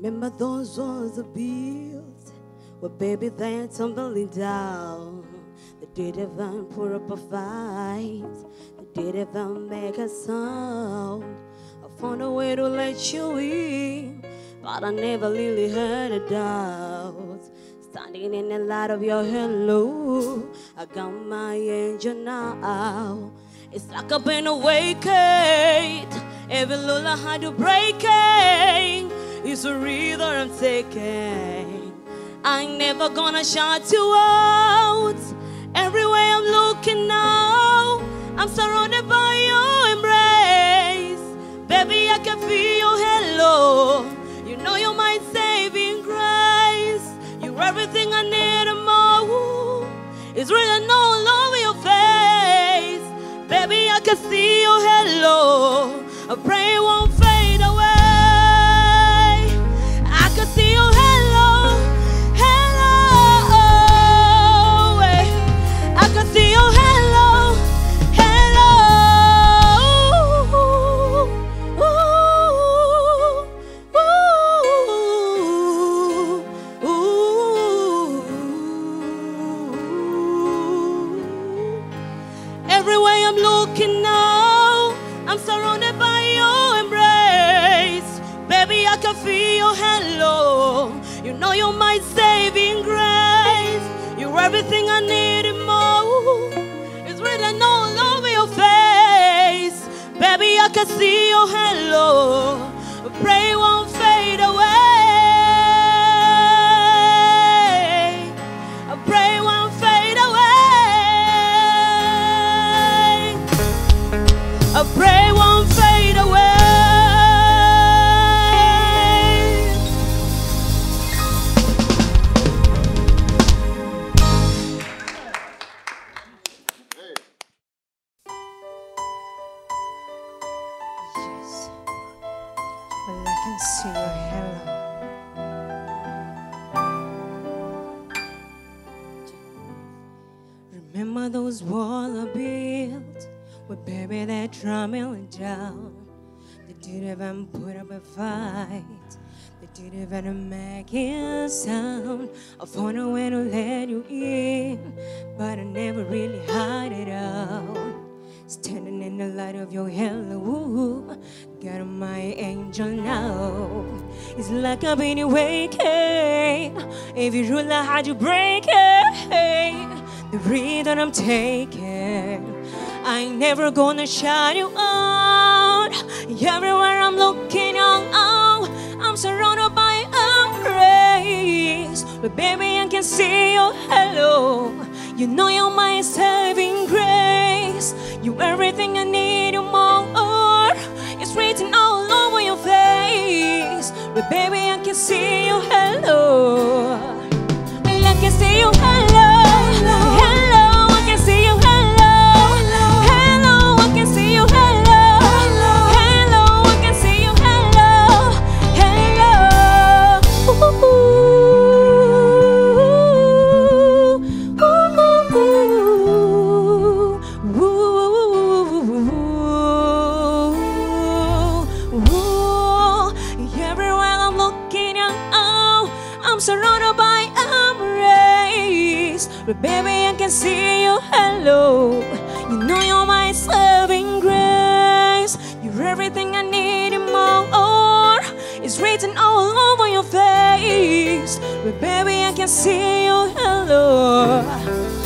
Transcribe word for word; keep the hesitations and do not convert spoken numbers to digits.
Remember those walls are built, well, baby, they're tumbling down. They didn't even put up a fight, they didn't even make a sound. I found a way to let you in, but I never really heard a doubt. Standing in the light of your hello, I got my angel now. It's like I've been awakened. Every lull I had to break it. It's a river I'm taking. I ain't never gonna shout you out. Everywhere I'm looking now, I'm surrounded by your embrace. Baby, I can feel your hello. You know you're my saving grace. You're everything I need and more. It's written all over your face. Baby, I can see your hello. I pray it won't fade away. I can see your hello, hello. I can see your hello, hello. Ooh, ooh, ooh. Everywhere I'm looking now, I'm surrounded by your embrace. Baby, I can feel your hello. You know you're my saving grace. You're everything I need and more. It's written all over your face. Baby, I can see your hello. I pray it won't fade away. I pray it won't fade away. I pray it won't fade away. Yes. Well, I can see your hello. Remember those walls I built? Well, baby, they're trembling down. They didn't even put up a fight. They didn't even make a sound. I found a way to let you in, but I never really had it out. Standing in the light of your hello, got my angel now. It's like I've been awakened. Every rule I had to break it. The rhythm I'm taking, I ain't never gonna shut you out. Everywhere I'm looking out, I'm surrounded by embrace. But baby, I can see your hello. You know you're my saving grace. You're everything I need and more. It's written all over your face. But baby, I can see your hello. Well, I can see your hello. Hello, I can see your hello. Hello, I can see your hello. Hello, I can see your hello. Hello. Ooh, ooh, ooh, ooh. Everywhere I'm looking out, I'm surrounded by embrace. But baby, I can see your hello. You know you're my saving grace. You're everything I need and more. It's written all over your face. But baby, I can see your hello.